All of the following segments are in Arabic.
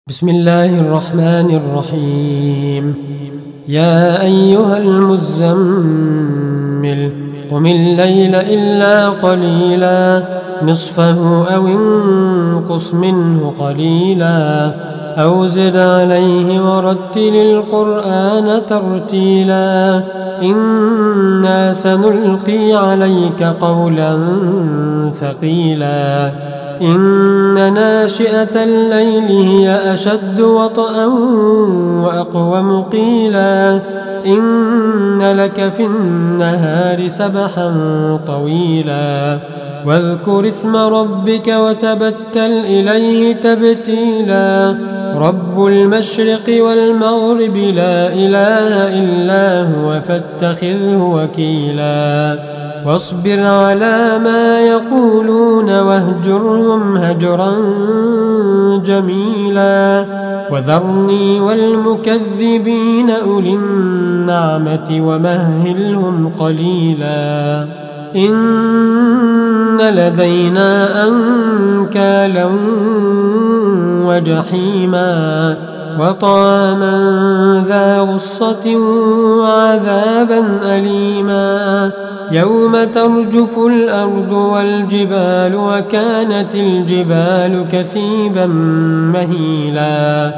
بسم الله الرحمن الرحيم. يا أيها المزمل قم الليل إلا قليلا نصفه أو انقص منه قليلا أو زد عليه ورتل القرآن ترتيلا إنا سنلقي عليك قولا ثقيلا إن ناشئة الليل هي أشد وطئا وأقوم قيلا إن لك في النهار سبحا طويلا واذكر اسم ربك وتبتل إليه تبتيلا رب المشرق والمغرب لا إله إلا هو فاتخذه وكيلا واصبر على ما يقولون واهجرهم هجرا جميلا وذرني والمكذبين أولي النعمة ومهلهم قليلا إن لدينا أنكالا وجحيما وطعاما ذا غصة وعذابا أليما يوم ترجف الأرض والجبال وكانت الجبال كثيبا مهيلا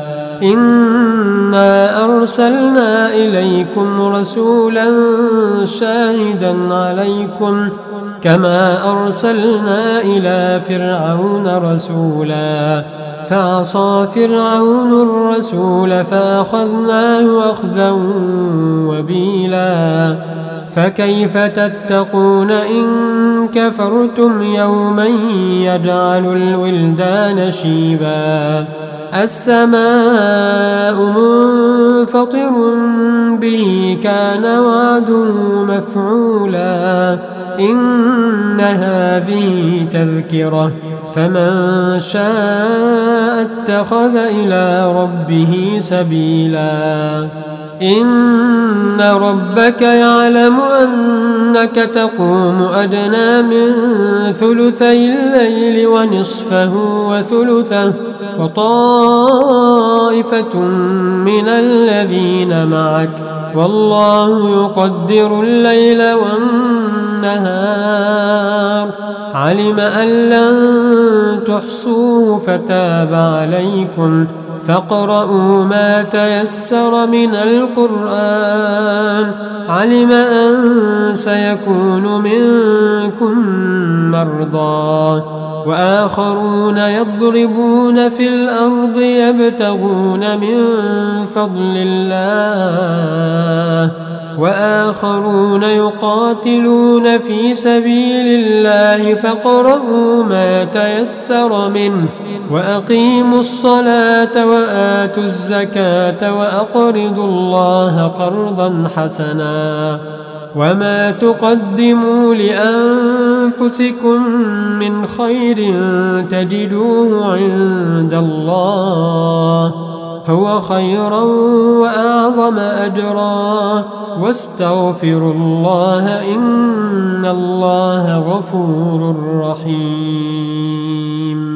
إنا أرسلنا إليكم رسولا شاهدا عليكم كما أرسلنا إلى فرعون رسولا فعصى فرعون الرسول فأخذناه أخذا وبيلا فكيف تتقون إن كفرتم يوما يجعل الولدان شيبا السماء منفطر به كان وعده مفعولا إن هذه تذكرة فمن شاء اتخذ إلى ربه سبيلا إن ربك يعلم أنك تقوم أدنى من ثلثي الليل ونصفه وثلثه وطائفة من الذين معك والله يقدر الليل والنهار علم أن لن تحصوه فتاب عليكم فاقرؤوا ما تيسر من القرآن علم أن سيكون منكم مرضى وآخرون يضربون في الأرض يبتغون من فضل الله وآخرون يقاتلون في سبيل الله فاقرؤوا ما تيسر منه وأقيموا الصلاة وآتوا الزكاة وأقرضوا الله قرضا حسنا وما تقدموا لأنفسكم من خير تجدوه عند الله هو خيرا وأعظم أجرا واستغفروا الله إن الله غفور رحيم.